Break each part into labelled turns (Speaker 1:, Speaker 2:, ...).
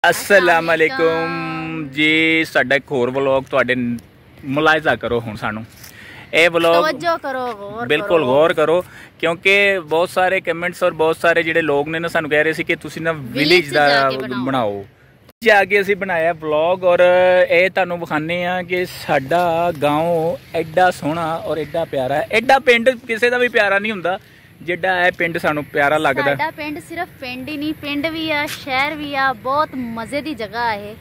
Speaker 1: अस्सलाम वालेकुम जी। साडा एक होर व्लॉग तुहाडे मुलाहिजा करो हुण सानू ये व्लॉग
Speaker 2: करो
Speaker 1: बिल्कुल गौर करो क्योंकि बहुत सारे कमेंट्स और बहुत सारे जिहड़े लोग ने ना सानू कह रहे सी कि तुसीं ना विलेज दा बनाओ जाके असीं बनाया व्लॉग और ये तुहानू विखाने आ कि साडा गाँव एडा सोहना और एडा प्यारा है। एडा पिंड किसी का भी प्यारा नहीं हुंदा जिड्डा है पिंड सानू प्यारा लगदा।
Speaker 2: साडा पिंड सिर्फ पिंड ही नहीं, पिंड भी आ, शहर भी आ, बहुत मजे दी जगह है।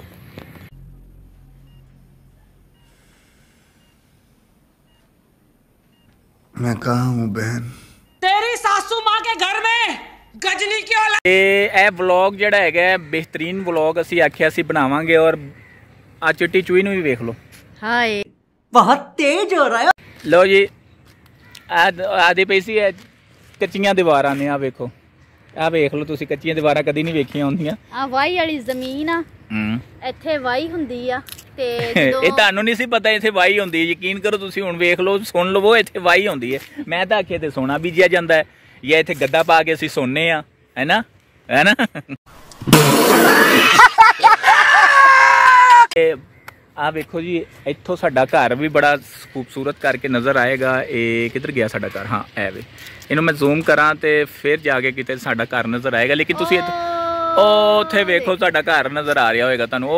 Speaker 3: मैं कहाँ हूँ बहन?
Speaker 4: तेरी सासू माँ के घर में गजनी क्यों
Speaker 1: ए व्लॉग जिहड़ा है बेहतरीन व्लॉग असीं आखिया सी बनावांगे और आ चिट्टी चूई नूं भी वेख लो।
Speaker 2: हाय
Speaker 4: बहुत तेज हो रहा है।
Speaker 1: लो जी आदि पई सी कच्चियां दीवारां ने आ वेखो आ वेख लो तुसीं कच्चियां दीवारां कदी नहीं वेखियां होंदियां।
Speaker 2: आ वाही वाली जमीन आ ਇੱਥੇ ਵਾਹੀ ਹੁੰਦੀ ਆ ਤੇ
Speaker 1: ਇਹ ਤੁਹਾਨੂੰ ਨਹੀਂ ਸੀ ਪਤਾ ਇੱਥੇ ਵਾਹੀ ਹੁੰਦੀ ਹੈ। ਯਕੀਨ ਕਰੋ ਤੁਸੀਂ ਹੁਣ ਵੇਖ ਲਓ ਸੁਣ ਲਵੋ ਇੱਥੇ ਵਾਹੀ ਹੁੰਦੀ ਹੈ। ਮੈਂ ਤਾਂ ਆਖੇ ਤੇ ਸੋਨਾ ਬੀਜਿਆ ਜਾਂਦਾ ਹੈ ਜਾਂ ਇੱਥੇ ਗੱਦਾ ਪਾ ਕੇ ਅਸੀਂ ਸੋਨੇ ਆ ਹੈਨਾ ਹੈਨਾ। ਆ ਵੇਖੋ ਜੀ ਇੱਥੋਂ ਸਾਡਾ ਘਰ ਵੀ ਬੜਾ ਖੂਬਸੂਰਤ ਕਰਕੇ ਨਜ਼ਰ ਆਏਗਾ। ਇਹ ਕਿੱਧਰ ਗਿਆ ਸਾਡਾ ਘਰ? ਹਾਂ ਐ ਵੇ ਇਹਨੂੰ ਮੈਂ ਜ਼ੂਮ ਕਰਾਂ ਤੇ ਫਿਰ ਜਾ ਕੇ ਕਿਤੇ ਸਾਡਾ ਘਰ ਨਜ਼ਰ ਆਏਗਾ। ਲੇਕਿਨ ਤੁਸੀਂ ਉੱਥੇ ਵੇਖੋ ਸਾਡਾ ਘਰ ਨਜ਼ਰ ਆ ਰਿਹਾ ਹੋਏਗਾ ਤੁਹਾਨੂੰ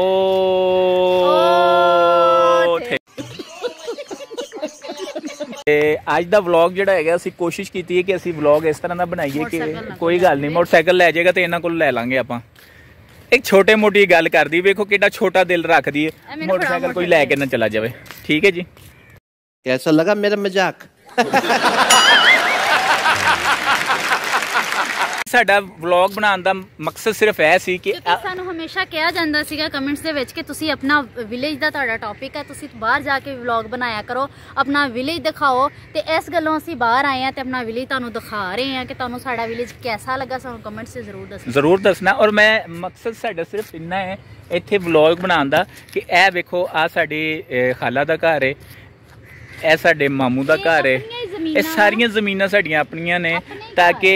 Speaker 1: ਉੱਥੇ। ਤੇ ਅੱਜ ਦਾ ਵਲੌਗ ਜਿਹੜਾ ਹੈਗਾ ਅਸੀਂ ਕੋਸ਼ਿਸ਼ ਕੀਤੀ ਹੈ ਕਿ ਅਸੀਂ ਵਲੌਗ ਇਸ ਤਰ੍ਹਾਂ ਦਾ ਬਣਾਈਏ ਕਿ ਕੋਈ ਗੱਲ ਨਹੀਂ ਮੋਟਰਸਾਈਕਲ ਲੈ ਜਾਏਗਾ ਤੇ ਇਹਨਾਂ ਕੋਲ ਲੈ ਲਾਂਗੇ ਆਪਾਂ। ਇੱਕ ਛੋਟੇ ਮੋਟੀ ਗੱਲ ਕਰਦੀ ਵੇਖੋ ਕਿੱਡਾ ਛੋਟਾ ਦਿਲ ਰੱਖਦੀ ਹੈ मोटरसाइकिल कोई लेके ना चला जाए। ठीक है जी
Speaker 5: कैसा लगा मेरा मजाक?
Speaker 1: ਸਾਡਾ ਵਲੌਗ ਬਣਾਉਣ ਦਾ ਮਕਸਦ ਸਿਰਫ ਇਹ ਸੀ ਕਿ
Speaker 2: ਸਾਨੂੰ ਹਮੇਸ਼ਾ ਕਿਹਾ ਜਾਂਦਾ ਸੀਗਾ ਕਮੈਂਟਸ ਦੇ ਵਿੱਚ ਕਿ ਤੁਸੀਂ ਆਪਣਾ ਵਿਲੇਜ ਦਾ ਤੁਹਾਡਾ ਟੌਪਿਕ ਹੈ, ਤੁਸੀਂ ਬਾਹਰ ਜਾ ਕੇ ਵਲੌਗ ਬਣਾਇਆ ਕਰੋ, ਆਪਣਾ ਵਿਲੇਜ ਦਿਖਾਓ। ਤੇ ਇਸ ਗੱਲੋਂ ਅਸੀਂ ਬਾਹਰ ਆਏ ਹਾਂ ਤੇ ਆਪਣਾ ਵਿਲੇਜ ਤੁਹਾਨੂੰ ਦਿਖਾ ਰਹੇ ਹਾਂ ਕਿ ਤੁਹਾਨੂੰ ਸਾਡਾ ਵਿਲੇਜ कैसा लगा। ਸਾਨੂੰ ਕਮੈਂਟਸ 'ਚ ਜ਼ਰੂਰ ਦੱਸਣਾ। ਔਰ ਮੈਂ ਮਕਸਦ ਸਾਡਾ ਸਿਰਫ ਇੰਨਾ ਹੈ ਇੱਥੇ ਵਲੌਗ ਬਣਾਉਣ ਦਾ ਕਿ ਇਹ ਵੇਖੋ ਆ ਸਾਡੀ ਖਾਲਾ ਦਾ ਘਰ ਹੈ, ਇਹ ਸਾਡੇ ਮਾਮੂ ਦਾ ਘਰ ਹੈ, ਇਹ ਸਾਰੀਆਂ ਜ਼ਮੀਨਾਂ ਸਾਡੀਆਂ ਆਪਣੀਆਂ ਨੇ ਤਾਂ ਕਿ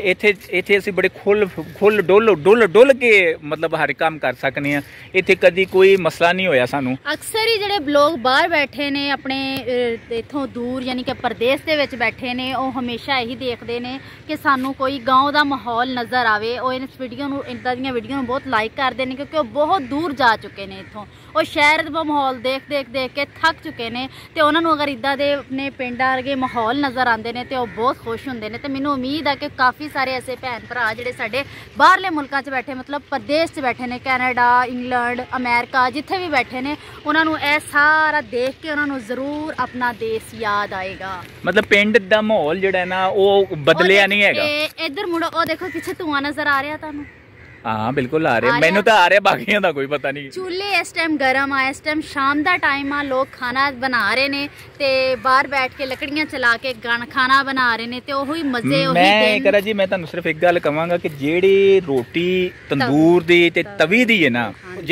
Speaker 2: ਇੱਥੇ ਅਸੀਂ ਬੜੇ ਖੁੱਲ ਡੁੱਲ ਕੇ ਮਤਲਬ ਹਰ ਕੰਮ ਕਰ ਸਕਨੇ ਆ। ਇੱਥੇ ਕਦੀ ਕੋਈ ਮਸਲਾ ਨਹੀਂ ਹੋਇਆ ਸਾਨੂੰ। ਅਕਸਰ ਹੀ ਜਿਹੜੇ ਲੋਕ ਬਾਹਰ ਬੈਠੇ ਨੇ ਆਪਣੇ ਇੱਥੋਂ ਦੂਰ ਯਾਨੀ ਕਿ ਪ੍ਰਦੇਸ਼ ਦੇ ਵਿੱਚ ਬੈਠੇ ਨੇ ਉਹ ਹਮੇਸ਼ਾ ਇਹੀ ਦੇਖਦੇ ਨੇ ਕਿ ਸਾਨੂੰ ਕੋਈ ਗਾਉਂ ਦਾ ਮਾਹੌਲ ਨਜ਼ਰ ਆਵੇ। ਉਹ ਇਸ ਵੀਡੀਓ ਨੂੰ ਇੱਦਾਂ ਦੀਆਂ ਵੀਡੀਓ ਨੂੰ ਬਹੁਤ ਲਾਈਕ ਕਰਦੇ ਨੇ ਕਿਉਂਕਿ ਉਹ ਬਹੁਤ ਦੂਰ ਜਾ ਚੁੱਕੇ ਨੇ ਇੱਥੋਂ। ਉਹ ਸ਼ਹਿਰ ਦਾ ਮਾਹੌਲ ਦੇਖ ਕੇ ਥੱਕ ਚੁੱਕੇ ਨੇ ਤੇ ਉਹਨਾਂ ਨੂੰ ਅਗਰ ਇੱਦਾਂ ਦੇ ਆਪਣੇ ਪਿੰਡ ਵਰਗੇ ਮਾਹੌਲ ਨਜ਼ਰ ਆਉਂਦੇ ਨੇ ਤੇ ਉਹ ਬਹੁਤ ਖੁਸ਼ ਹੁੰਦੇ ਨੇ। ਤੇ ਮੈਨੂੰ ਉਮੀਦ ਹੈ ਕਿ ਕਾਫੀ ਸਾਰੇ ਐਸੇ ਭੈਣ ਭਰਾ ਜਿਹੜੇ ਸਾਡੇ ਬਾਹਰਲੇ ਮੁਲਕਾਂ 'ਚ ਬੈਠੇ ਮਤਲਬ ਪ੍ਰਦੇਸ਼ 'ਚ ਬੈਠੇ ਨੇ, ਕੈਨੇਡਾ, ਇੰਗਲੈਂਡ, ਅਮਰੀਕਾ, ਜਿੱਥੇ ਵੀ ਬੈਠੇ ਨੇ ਉਹਨਾਂ ਨੂੰ ਇਹ ਸਾਰਾ ਦੇਖ ਕੇ ਉਹਨਾਂ ਨੂੰ ਜ਼ਰੂਰ ਆਪਣਾ ਦੇਸ਼ ਯਾਦ ਆਏਗਾ।
Speaker 1: ਮਤਲਬ ਪਿੰਡ ਦਾ ਮਾਹੌਲ ਜਿਹੜਾ ਨਾ ਉਹ ਬਦਲਿਆ ਨਹੀਂ ਹੈਗਾ।
Speaker 2: ਇੱਧਰ ਮੁੜੋ, ਉਹ ਦੇਖੋ ਪਿੱਛੇ ਧੂਆਂ ਨਜ਼ਰ ਆ ਰਿਹਾ ਤੁਹਾਨੂੰ।
Speaker 1: हाँ बिल्कुल आ रहे, मैनू तो आ रहा, बाकियों का कोई पता नहीं।
Speaker 2: चूल्हे इस टाइम गर्म आ, इस टाइम शाम का टाइम आ, लोग खाना बना रहे ने ते बाहर बैठ के लकड़ियां चला के खाना बना रहे ने ते ओही मजे ओही दिन।
Speaker 1: करा जी मैं तुहानू सिर्फ एक गल कहांगा कि जेड़ी रोटी तंदूर दी ते तवी दी है ना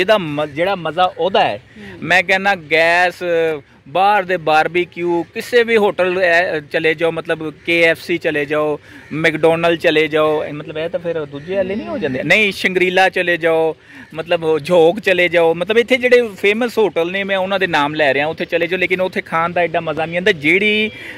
Speaker 1: जेड़ा मजा ओदा है, मैं कहना गैस बाहर दे बारबीक्यू किसी भी होटल चले जाओ, मतलब KFC चले जाओ, मैकडोनल्ड चले जाओ, मतलब ये तो फिर दूजे वाले नहीं हो जाते। नहीं शंग्रीला चले जाओ, मतलब झोग चले जाओ, मतलब इत्थे जेडे फेमस होटल ने मैं उन्होंने नाम लै रहा उत्थे चले जाओ, लेकिन उत्थे खान का एडा मज़ा नहीं आता। जेड़ी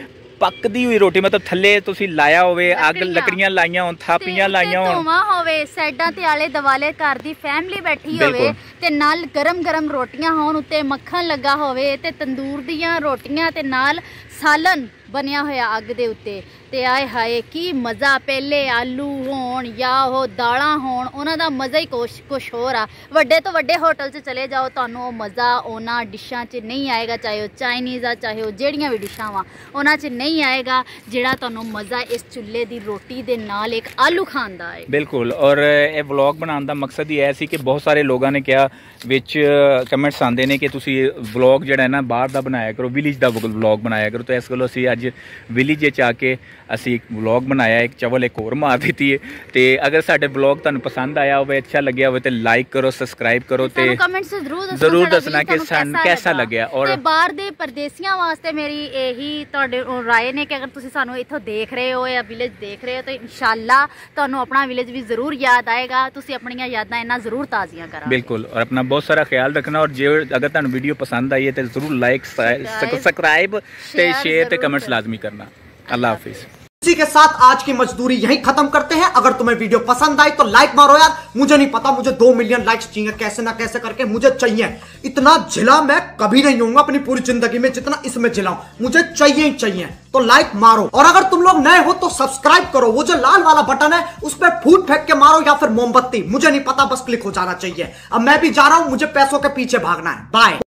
Speaker 1: पकदी हुई रोटी मतलब थल्ले तुसी लाया होवे, अग लकड़ियां लाइयां होन, थापियां लाइयां होन,
Speaker 2: धुआं होवे, साइडां ते आले दवाले घर दी फैमिली बैठी होवे ते नाल गरम रोटियां होन, उत्ते मक्खन लगा होवे ते तंदूर दियां रोटियां ते नाल सालन बनया होया अग दे उत्ते ते आए हाय की मज़ा। पहले आलू होण या वो दालां होण उन्हां दा मज़ा ही कुछ होर आ। वड्डे तो वड्डे होटल च चले जाओ तुहानू मज़ा उन्हां डिशां च नहीं आएगा, चाहे वो चाइनीज़ आ चाहे वो जेड़ियां भी डिशां वा उन्हां च नहीं आएगा जेड़ा तुहानू मज़ा इस चुल्हे दी रोटी दे नाल एक आलू खाण दा है।
Speaker 1: बिल्कुल। और ये व्लॉग बनाने का मकसद ही है सी कि बहुत सारे लोगों ने कहा विच कमेंट्स आते हैं कि तुसी व्लॉग जिहड़ा है ना बाहर दा बनाया करो, विलेज दा व्लॉग बनाया करो। तो इस गल्लों असीं अज विलेज च आके ਅਸੀਂ ਇੱਕ ਵਲੌਗ ਬਣਾਇਆ, ਇੱਕ ਚਵਲ ਇੱਕ ਹੋਰ ਮਾਰ ਦਿੱਤੀ ਹੈ। ਤੇ ਅਗਰ ਸਾਡੇ ਵਲੌਗ ਤੁਹਾਨੂੰ ਪਸੰਦ ਆਇਆ ਹੋਵੇ, ਅੱਛਾ ਲੱਗਿਆ ਹੋਵੇ ਤੇ ਲਾਈਕ ਕਰੋ, ਸਬਸਕ੍ਰਾਈਬ ਕਰੋ ਤੇ
Speaker 2: ਕਮੈਂਟਸ
Speaker 1: ਜ਼ਰੂਰ ਦੱਸਣਾ ਕਿ ਸਾਨੂੰ ਕੈਸਾ ਲੱਗਿਆ। ਔਰ
Speaker 2: ਬਾਹਰ ਦੇ ਪਰਦੇਸੀਆਂ ਵਾਸਤੇ ਮੇਰੀ ਇਹੀ ਤੁਹਾਡੇ ਰਾਏ ਨੇ ਕਿ ਅਗਰ ਤੁਸੀਂ ਸਾਨੂੰ ਇੱਥੋਂ ਦੇਖ ਰਹੇ ਹੋ ਜਾਂ ਵਿਲੇਜ ਦੇਖ ਰਹੇ ਹੋ ਤਾਂ ਇਨਸ਼ਾਅੱਲਾ ਤੁਹਾਨੂੰ ਆਪਣਾ ਵਿਲੇਜ ਵੀ ਜ਼ਰੂਰ याद आएगा। तुसी अपनी यादां इन्ना जरूर ताज़ियां करा।
Speaker 1: बिल्कुल, और अपना बहुत सारा ख्याल रखना। और जो अगर तुहानू वीडियो पसंद आई है तो जरूर लाइक सब्सक्राइब ते शेयर ते कमेंट्स लाजमी करना। अल्लाह हाफिज।
Speaker 6: इसी के साथ आज की मजदूरी यहीं खत्म करते हैं। अगर तुम्हें वीडियो पसंद आई तो लाइक मारो यार। मुझे नहीं पता, मुझे 2 मिलियन लाइक्स चाहिए, कैसे ना कैसे करके मुझे चाहिए। इतना जिला मैं कभी नहीं होऊंगा अपनी पूरी जिंदगी में जितना इसमें जिलाऊं। मुझे चाहिए ही चाहिए, तो लाइक मारो। और अगर तुम लोग नए हो तो सब्सक्राइब करो। वो जो लाल वाला बटन है उस पर फूट फेंक के मारो या फिर मोमबत्ती, मुझे नहीं पता, बस क्लिक हो जाना चाहिए। अब मैं भी जा रहा हूं, मुझे पैसों के पीछे भागना है। बाय।